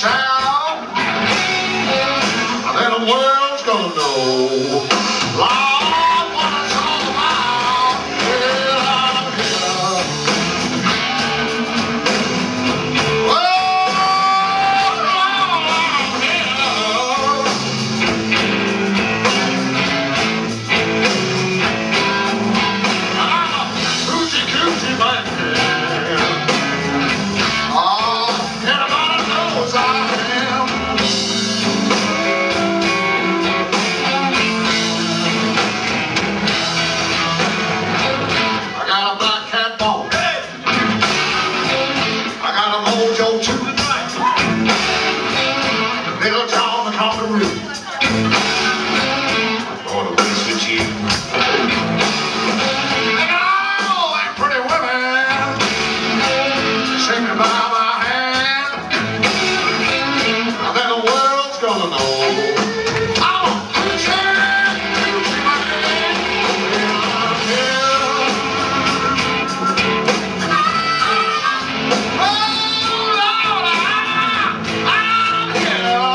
shout, then the world's gonna know. Lord, what it's all about. Well, I'm here. Oh, I'm here. I'm a Hoochie Coochie man. Little John the Conqueror, I'm gonna mess with you. Look at all them pretty women shaking by my hand, and then the world's gonna know. I'm a Coochie, Coochie man. I'm here. Oh, Lord, I'm here.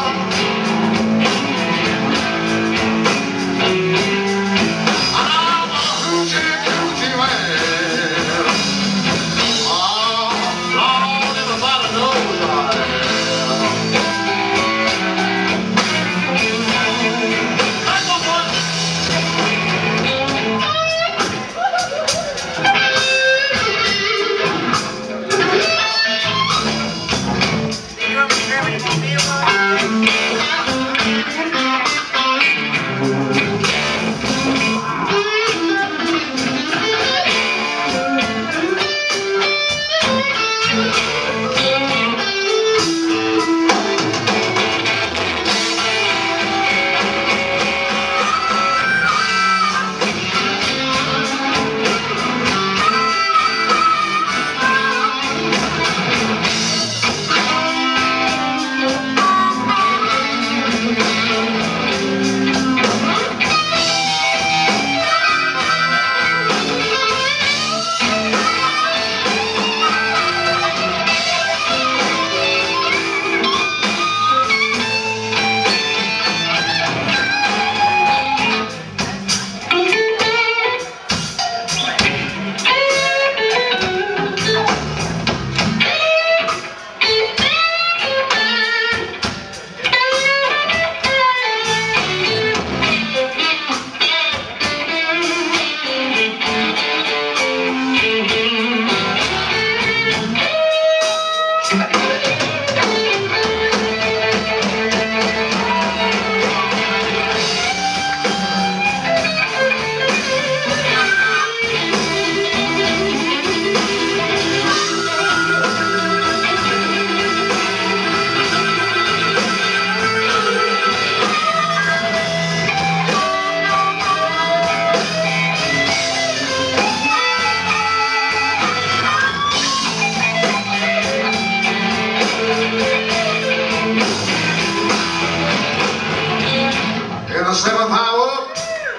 In the seventh hour,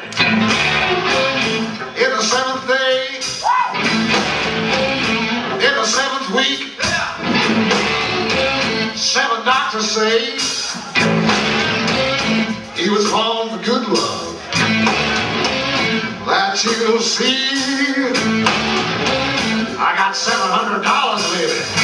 in the seventh day, in the seventh week, 7 doctors say he was born for good love. That you'll see, I got $700, baby.